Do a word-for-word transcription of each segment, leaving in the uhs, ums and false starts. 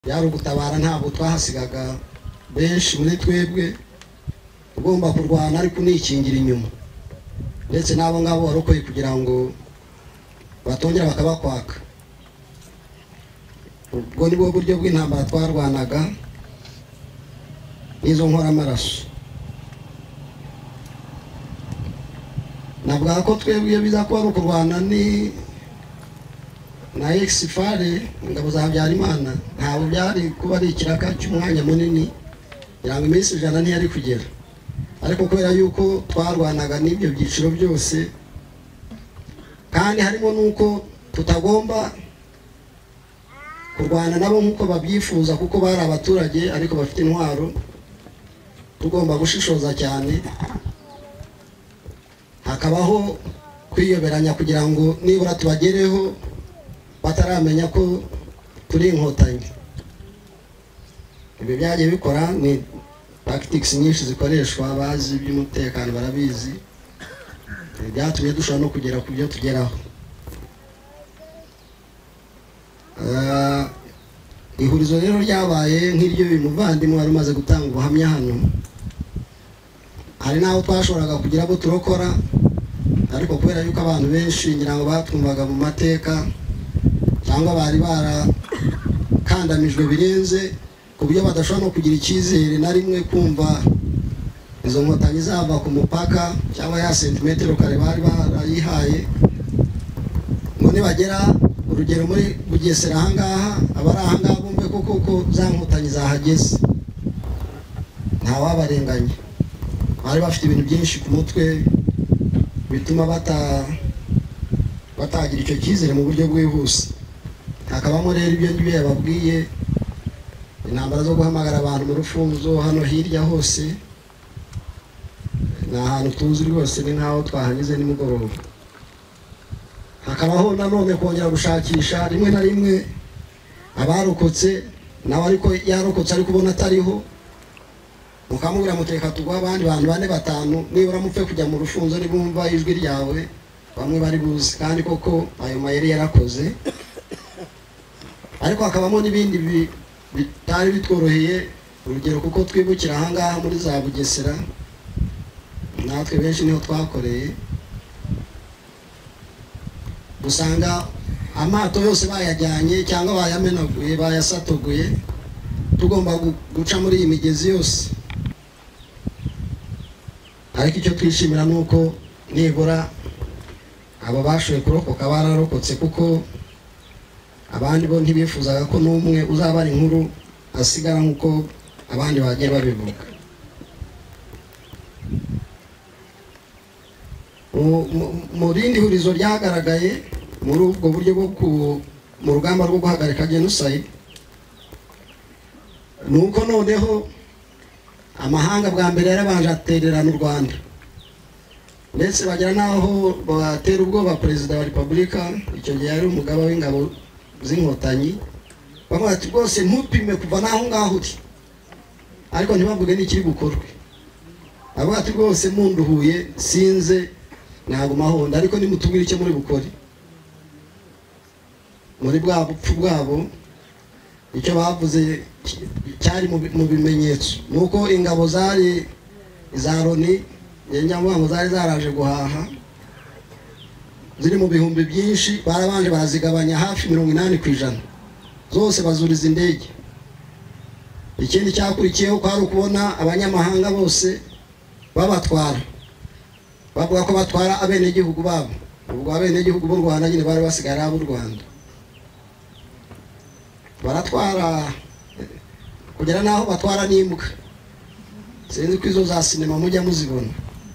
yari ugutabara ntabwo twahasigaga benshi muri twebwe ugomba kurwana ariko nikingira inyuma ndetse nabo ngabo warokoye kugira ngo batongera bakabakwaka. Ubwo ni bwo buryo bw'intambara twarwanaga n'izo nkora amaraso. Navuga ko twebwe iyo biza kuba ari ukurwana ni na exifare ingabo za Habyarimana ntabwo byari kuba ari ikiraka cy'umwanya munini yango iminsi ijana ntiyari kugera, ariko kubera yuko twarwanaga n'ibyo byiciro byose kandi harimo nuko tutagomba kurwana nabo nkuko babyifuza kuko bari abaturage ariko bafite intwaro, tugomba gushishoza cyane hakabaho kwiyoberanya kugira ngo nibura tubagereho bataramenya ko turi inkotanyi. Ibi byagiye bikora ni tactics nyinshi zikoreshwa, bazi by'umutekano barabizi, byatumye dushobora no kugera ku byo tugeraho. Uh, ihurizo rero ryabaye nk'iryo uyu muvandimwe wari umaze gutanga ubuhamya hano. Hari naho twashoboraga kugira abo turokora, ariko kubera yuko abantu benshi ngira ngo batwumvaga mu mateka cyangwa bari barakandamijwe birenze ku buryo badashobora no kugira icyizere na rimwe kumva izo nkotanyi zava ku mupaka cyangwa ya centimetero kare bari barayihaye ngo nibagera urugero muri Bugesera ahangaha abari ahangaha bumve ko koko za nkotanyi zahageze, nta wabarenganya. Bari bafite ibintu byinshi ku mutwe bituma bata batagira icyo cyizere mu buryo bwihuse. Hakabamo rero ibyo ngibyo yababwiye, intambara zo guhamagara abantu mu rufunzo hano hirya hose, ni ahantu tuzi rwose ni nkaho twahanyuze nimugoroba. Hakabaho nanone kongera gushakisha rimwe na rimwe abarokotse nawe ariko yarokotse ariko ubona atariho, mukamubwira muteka tugwa abandi bantu bane batanu nibura mupfe kujya mu rufunzo nibumva ijwi ryawe bamwe bari buzi, kandi koko ayo mayeri yarakoze. Ariko hakabamo n'ibindi bitari bitworoheye, urugero kuko twibukira ahangaha muri za Bugesera natwe benshi niho twakoreye, usanga amato yose bayajyanye cyangwa bayamenaguye bayasatoguye, tugomba guca muri iyi migezi yose. Ariko icyo twishimira nuko nibura abo bashoboye kurokoka bararokotse, kuko abandi bo ntibifuzaga ko n'umwe uzabara inkuru asigara nkuko abandi bagiye babivuga. Mu rindi hurizo ryagaragaye muri ubwo buryo bwo mu rugamba rwo guhagarika genocide nuko noneho amahanga bwa mbere yarabanje atererana u Rwanda, ndetse bagera naho batera ubwoba perezida wa Repubulika icyo gihe yari umugaba w'ingabo z'inkotanyi, bamwe bati rwose ntupime kuva naho ngaho uri, ariko ntibavuge n'ikiri gukorwe. Avuga ati rwose munduhuye sinze ntabwo mahonda, ariko nimutubwire icyo muri bukore. Muri bwa bupfu bwabo icyo bavuze cyari mu bimenyetso nuko ingabo zari za Loni yenjyamo zari zaraje guhaha ziri mu bihumbi byinshi, barabanje barazigabanya hafi mirongo inani ku ijana zose bazuriza indege. Ikindi cyakurikiyeho kwari ukubona abanyamahanga bose babatwara, bavuga ko batwara abenegihugu babo. Ubwo abenegihugu b'u Rwanda nyine bari basigaye ari ab'u Rwanda, baratwara kugera naho batwara n'imbwa. Sinzi ko izo za sinema mujya muzibona,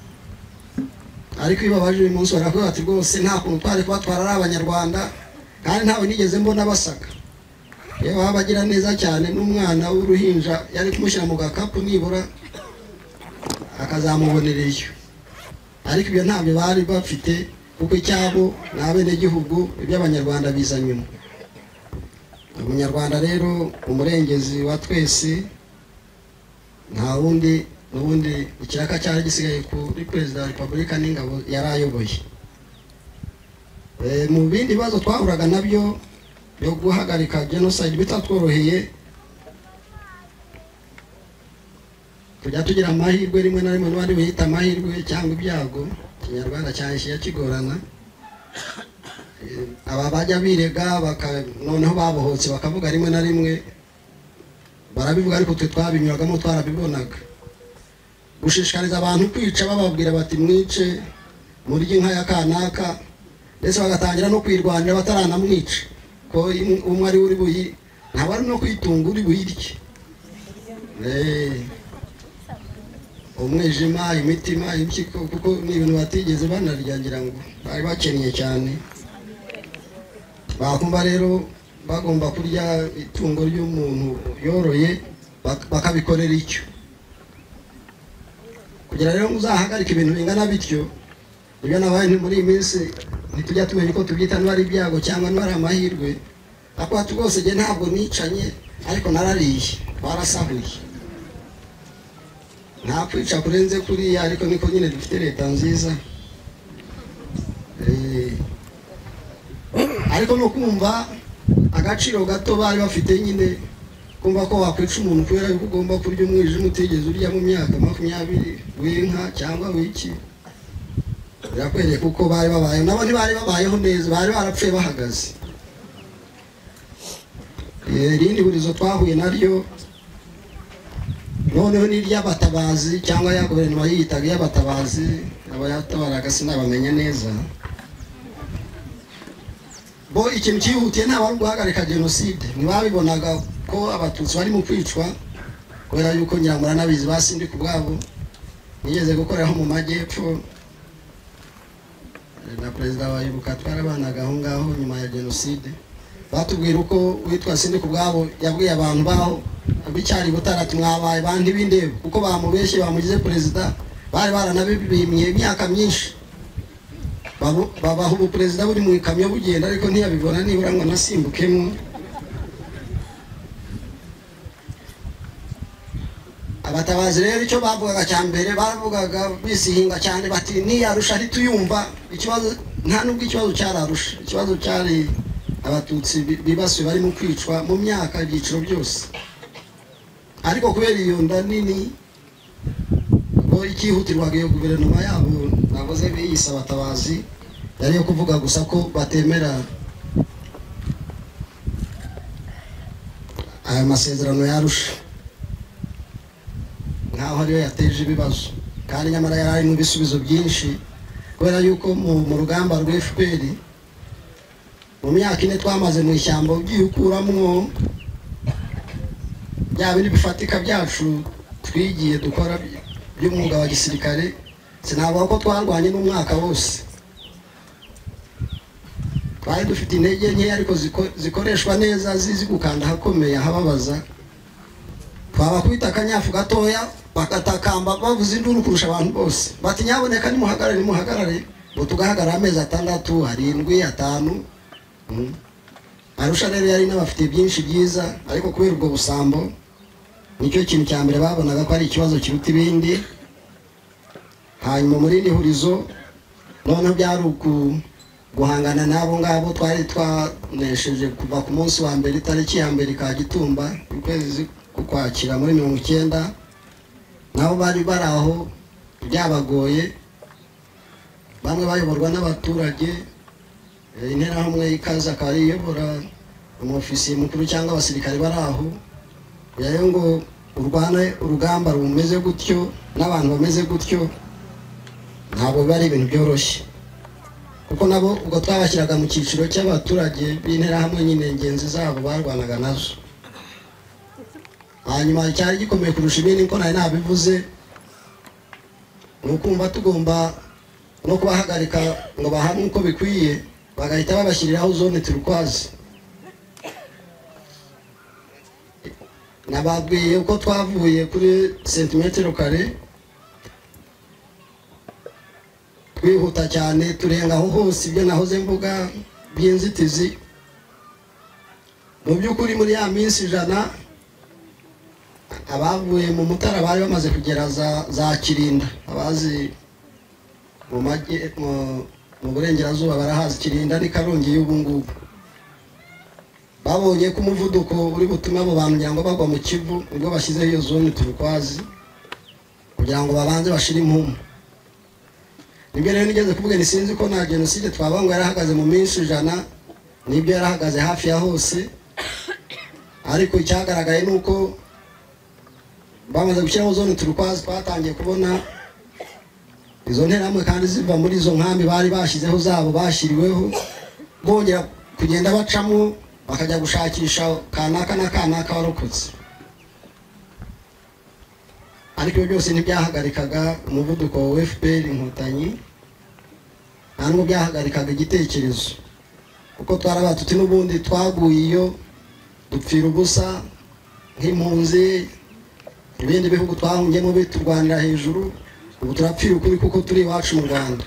ariko iyo babaje uyu munsi baravuga ati rwose nta kuntu twari kubatwara ari Abanyarwanda, kandi ntawe nigeze mbona basaka. Yewe babagira neza cyane, n'umwana w'uruhinja yari kumushyira mu gakapu nibura akazamubonera iyo. Ariko ibyo ntabyo bari bafite, kuko icyabo ni abenegihugu, iby'Abanyarwanda biza nyuma. Umunyarwanda rero umurengezi wa twese nta wundi n'ubundi ikiraka cyari gisigaye kuri perezida wa Repubulika n'ingabo yari ayoboye. Mu bindi bibazo twahuraga nabyo byo guhagarika genocide bitatworoheye, kujya tugira amahirwe rimwe na rimwe n'abandi bihita amahirwe cyangwa ibyago Kinyarwanda cyane kigorana. Aba bajya birega baka noneho babohotse bakavuga rimwe na rimwe barabivuga ariko twe twabinyuragamo twarabibonaga. Gushishikariza abantu kwica bababwira bati mwice murye inka ya kanaka ndetse bagatangira no kwirwanira bataranamwica ko umwe ari uri buyi ntabari no kwitunga uri buyirye. Eh umwijima imitima impyiko kuko ni ibintu batigeze banaryangira ngo bari bakeneye cyane. Bakumva rero bagomba kurya itungo ry'umuntu yoroye bakabikorera icyo kugira rero muzahagarika ibintu bingana bityo. Ibyo nabaye muri iyi minsi ntitujya tumenya ko tubyita n'ari ibyago cyangwa n'ari amahirwe. Akwatu rwose je ntabwo nicanye ariko narariye barasahuye nta kwica kurenze kuriya ariko niko nyine dufite leta nziza. Eh ariko no kumva agaciro gato bari bafite nyine kumva ko wakwica umuntu kubera yuko ugomba kurya umwijima utigeze urya mu myaka makumyabiri w'inka cyangwa wiki. Birakwereka kuko bari babaye nabo ntibari babayeho neza bari barapfuye bahagaze. Irindi hurizo twahuye naryo noneho ni ry'abatabazi cyangwa ya guverinoma yitaga y'abatabazi abayatabaraga sinabamenye neza. Bo ikintu cyihutiye ntabwo guhagarika genocide ntibabibonaga ko abatutsi bari mu kwicwa kubera yuko Nyiramura nabizi basindi ku bwabo nigeze gukoreraho mu majyepfo na perezida wa Ibuka twarabanaga aho ngaho nyuma ya genocide. Batubwira uko witwa Sindi ku bwabo yabwiye abantu baho bicyari butaratu mwabaye bandi bindebe kuko bamubeshye bamugize perezida bari baranabibimye imyaka myinshi. Babaho ubu perezida buri mu ikamyo bugenda ariko ntiyabibona nibura ngo nasimbukemo. Abatabazi rero icyo bavugaga cyambere baravugaga bisihinga cyane bati ni yarusha ari tuyumva ikibazo nta nubwo ikibazo cyararusha ikibazo cyari abatutsi bibasuye bari mu kwicwa mu myaka ibyiciro byose. Ariko kubera iyo nda nini bo ikihutirwaga iyo guverinoma yabo navuze biyisa abatabazi yari yo kuvuga gusa ko batemera aya masezerano yarusha nkaho ariyo yateje ibibazo kandi nyamara yari mu bisubizo byinshi kubera yuko mu rugamba rwa F P R mu myaka ine twamaze mu ishyamba by'ukuramwo bya bindi bifatika byacu twigiye dukora by'umwuga wa gisirikare. Sinavuga ko twarwanye n'umwaka wose twari dufite intege nke ariko zikoreshwa neza zizi gukanda hakomeye ahababaza. Twabakubita akanyafu gatoya bakatakamba bavuze induru kurusha abantu bose bati nyaboneka nimuhagarare nimuhagarare ngo tugahagarara amezi atandatu arindwi atanu. Arusha rero yari n'abafite byinshi byiza ariko kubera ubwo busambo nicyo kintu cya mbere babonaga ko ari ikibazo kiruta ibindi. Hanyuma muri iri hurizo noneho byari guhangana nabo ngabo twari twanesheje kuva ku munsi wa mbere itariki ya mbere ka Gitumba ukwezi kukwakira muri mirongo icyenda. Nabo bari baraho byabagoye bamwe bayoborwa n'abaturage. Interahamwe ikaza akaba iyobora umufisi mukuru cyangwa abasirikare baraho yayo ngo urwane urugamba rumeze gutyo n'abantu bameze gutyo ntabwo bari ibintu byoroshye kuko nabo ubwo twabashyiraga mu cyiciro cy'abaturage b'interahamwe nyine ingenzi zabo barwanaga nazo. Hanyuma cyari gikomeye kurusha ibindi ko nari nabivuze ni ukumva tugomba no kubahagarika ngo bahamwe uko bikwiye bagahita babashyiriraho zone turukwazi. Nababwiye uko twavuye kuri centimetero kare twihuta cyane turenga aho hose ibyo nahoze mvuga by'inzitizi. Mu by'ukuri muri ya minsi ijana abavuye mu Mutara bari bamaze kugera za, za Kirinda. Abazi mu majye mu burengerazuba barahazi Kirinda ni Karongi y'ubu ngubu. Babonye ko umuvuduko uri gutuma abo bantu nyango bagwa mu Kivu ubwo bashyizeho iyo zone turukwazi kugira ngo babanze bashire impumu. Nibyo rero nigeze kuvuga ni sinzi ko na genocide twabango yarahagaze mu minsi ijana, nibyo yarahagaze hafi ya hose, ariko icyagaragaye nuko bamaze gushyiraho zone turukwazi twatangiye kubona izo nteramwe kandi ziva muri izo nkambi bari bashyizeho zabo bashyiriweho, bongera kugenda bacamo bakajya gushakisha kanaka na kanaka warokotse. Ariko byose ntibyahagarikaga umuvuduko wa F P R Inkotanyi, ntabwo byahagarikaga igitekerezo, kuko twarabatuti n'ubundi twaguye iyo dupfira ubusa nk'impunzi, ibindi bihugu twahungiyemo biturwanira hejuru, ubu turapfira ukuri kuko turi iwacu mu Rwanda.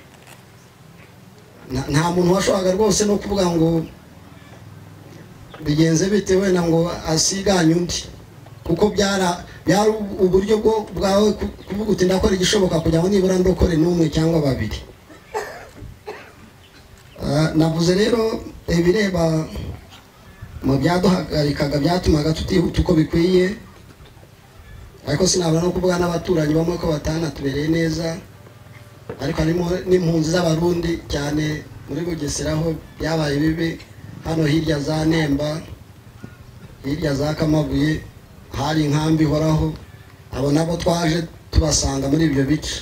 Nta muntu washoboraga rwose no kuvuga ngo bigenze bite wenda ngo asiganye undi, kuko byara byari uburyo bwo bwawe kuvuga uti ndakora igishoboka kugira ngo nibura ndokore n'umwe cyangwa babiri. Navuze rero ibireba mu byaduhagarikaga byatumaga tutihuta uko bikwiye, ariko sinabura no kuvuga n'abaturanyi bamwe ko batanatubereye neza, ariko harimo n'impunzi z'abarundi cyane muri Bugesera aho byabaye bibi, hano hirya za Nemba, hirya za Kamabuye hari inkambi horaho, abo nabo twaje tubasanga muri ibyo bice.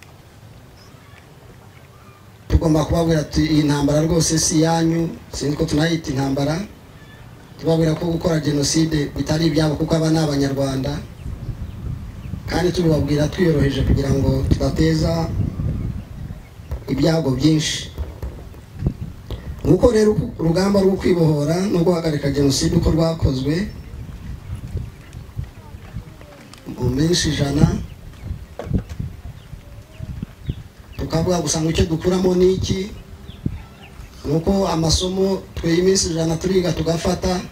Tugomba kubabwira ati iyi ntambara rwose si yanyu, sinzi ko tunayita intambara, tubabwira ko gukora genocide bitari ibyabo kuko aba ni Abanyarwanda, kandi tubabwira twiyoroheje kugira ngo tudateza ibyago byinshi. Nuko rero urugamba rwo kwibohora no guhagarika genocide uko rwakozwe mu minsi ijana, tukavuga gusa ngo icyo dukuramo ni iki, nuko amasomo twe iminsi ijana turiga tugafata,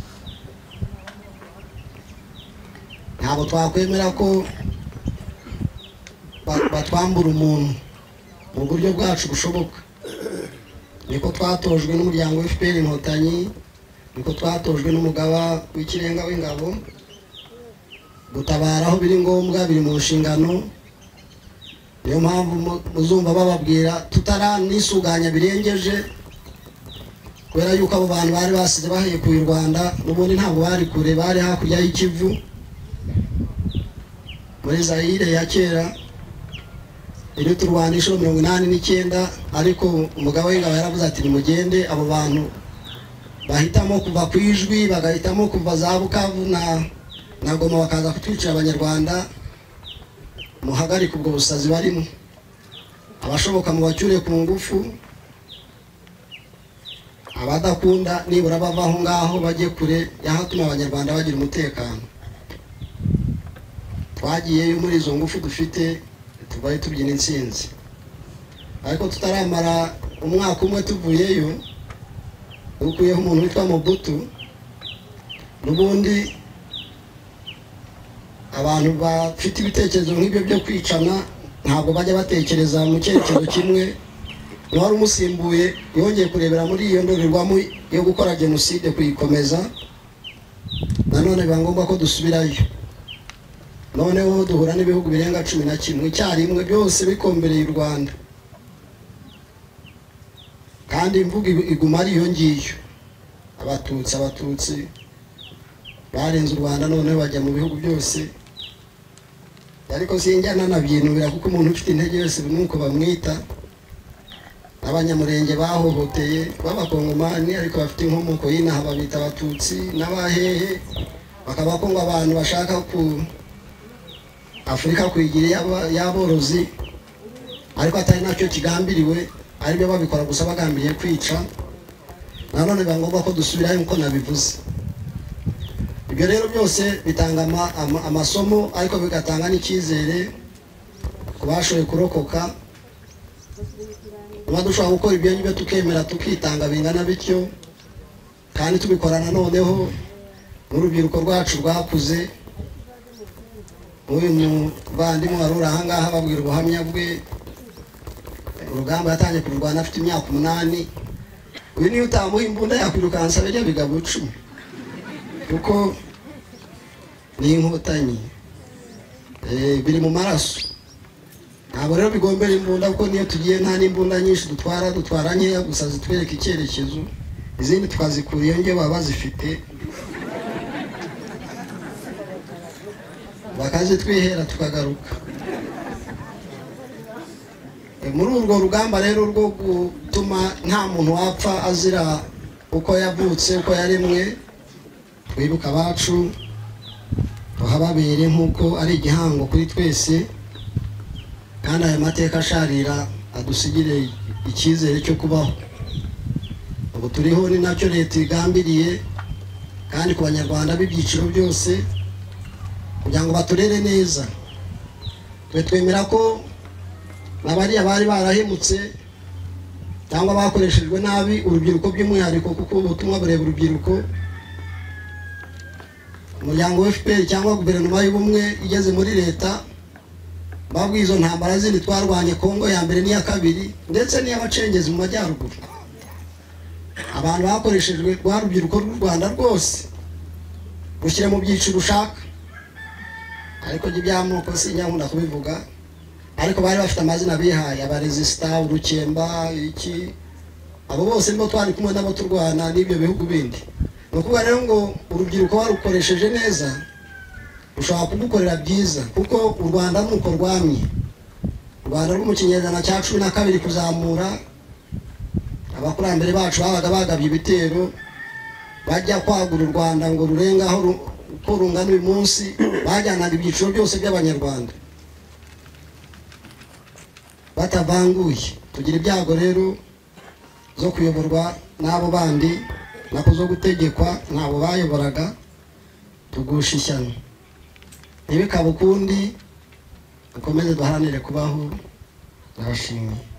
ntabwo twakwemera ko batwambura umuntu mu buryo bwacu bushoboka. Niko twatojwe n'umuryango wa F P R Inkotanyi, niko twatojwe n'umugaba w'ikirenga w'ingabo, gutabara aho biri ngombwa biri mu nshingano. Niyo mpamvu muzumva bababwira tutaranisuganya birengeje, kubera yuko abo bantu bari basize bahekuye u Rwanda, n'ubundi ntabwo bari kure, bari hakurya y'Ikivu muri Zaire ya kera iri turwanisho mirongo inani n'icyenda. Ariko umugabo w'ingabo yaravuze ati nimugende, abo bantu bahitamo kuva ku Ijwi bagahitamo kuva za Bukavu na na Goma bakaza kutwicira Abanyarwanda, muhagarike ubwo busazi barimo, abashoboka mu bacyure ku ngufu, abadakunda nibura bavaho ngaho bajye kure yahatuma Abanyarwanda bagira umutekano. Twagiyeyo muri izo ngufu dufite, tubaye tubyina intsinzi. Ariko tutaramara umwaka umwe tuvuyeyo, ukuyeho umuntu witwa Mobutu, n'ubundi abantu bafite ibitekerezo nk'ibyo byo kwicana ntabwo bajya batekereza mu cyerekezo kimwe. Wari umusimbuye yongeye kurebera muri iyo ndorerwamo yo gukora genocide kuyikomeza, nanone biba ngombwa ko dusubirayo. Noneho duhura n'ibihugu birenga cumi na kimwe icyarimwe, byose bikombereye u Rwanda, kandi imvugo iguma ari iyo ngiyo, abatutsi abatutsi barenze u Rwanda, noneho bajya mu bihugu byose. Ariko sinjyana nabyinubira kuko umuntu ufite intege yose nuko bamwita. Abanyamurenge bahohoteye b'Abakongomani ariko bafite inkomoko y'inaha babita abatutsi n'abahehe, bakaba ko ngo abantu bashaka ku Afurika kuyigira y'aborozi, ariko atari nacyo kigambiriwe, aribyo babikora gusa bagambiriye kwica. Nanone biba ngombwa ko dusubirayo nk'uko nabivuze. Ibyo rero byose bitanga amasomo, ariko bigatanga n'icyizere ku bashoboye kurokoka. Niba dushobora gukora ibyo ngibyo tukemera tukitanga bingana bityo, kandi tubikorana noneho n'urubyiruko rwacu rwakuze. Uyu muvandimwe wari uri aha ngaha babwira ubuhamya bwe, urugamba yatangiye kurwana afite imyaka umunani. Uyu niyo utamuha imbunda yakwirukansa bijya bigabo icumi, kuko ni inkotanyi. eh biri mu maraso. Ntabwo rero bigombera imbunda kuko niyo tugiye nta n'imbunda nyinshi dutwara dutwara nkeya gusa zitwereka icyerekezo, izindi twazikuriye nge baba zifite bakazi twihera tukagaruka. E, muri urwo rugamba rero rwo gutuma nta muntu wapfa azira uko yavutse uko yaremwe, twibuka abacu tuhababere nk'uko ari igihango kuri twese, kandi aya mateka asharira adusigire icyizere cyo kubaho. Ubu turiho ni nacyo leta igambiriye, kandi ku banyarwanda b'ibyiciro byose kugira ngo baturere neza. Twe twemera ko n'abariya bari barahemutse cyangwa bakoreshejwe nabi urubyiruko by'umwihariko, kuko ubutumwa bureba urubyiruko. Umuryango wa F P R cyangwa guverinoma y'ubumwe igeze muri leta, babwiye izo ntambara zindi twarwanye Kongo ya mbere n'iya kabiri ndetse n'iy'abacengezi mu majyaruguru, abantu bakoreshejwe rwa rubyiruko rw'u Rwanda rwose rushyire mu byiciro ushaka, ariko by'amoko sinyakunda kubivuga, ariko bari bafite amazina bihaye, abaresista, urukemba, iki, abo bose nibo twari kumwe nabo turwana n'ibyo bihugu bindi. Ni ukuvuga rero ngo urubyiruko warukoresheje neza ushobora kugukorera byiza, kuko u Rwanda nuko rwamye. U Rwanda rwo mu kinyejana cya cumi na kabiri kuzamura, abakurambere bacu babaga bagabye ibitero bajya kwagura u Rwanda ngo rurengaho uko rungana uyu munsi, bajyanaga ibyiciro byose by'abanyarwanda batavanguye. Tugira ibyago rero zo kuyoborwa n'abo bandi, nako zo gutegekwa n'abo bayoboraga, tugusha ishyano. Ntibikabe ukundi, dukomeze duharanire kubaho. Ndabashimiye.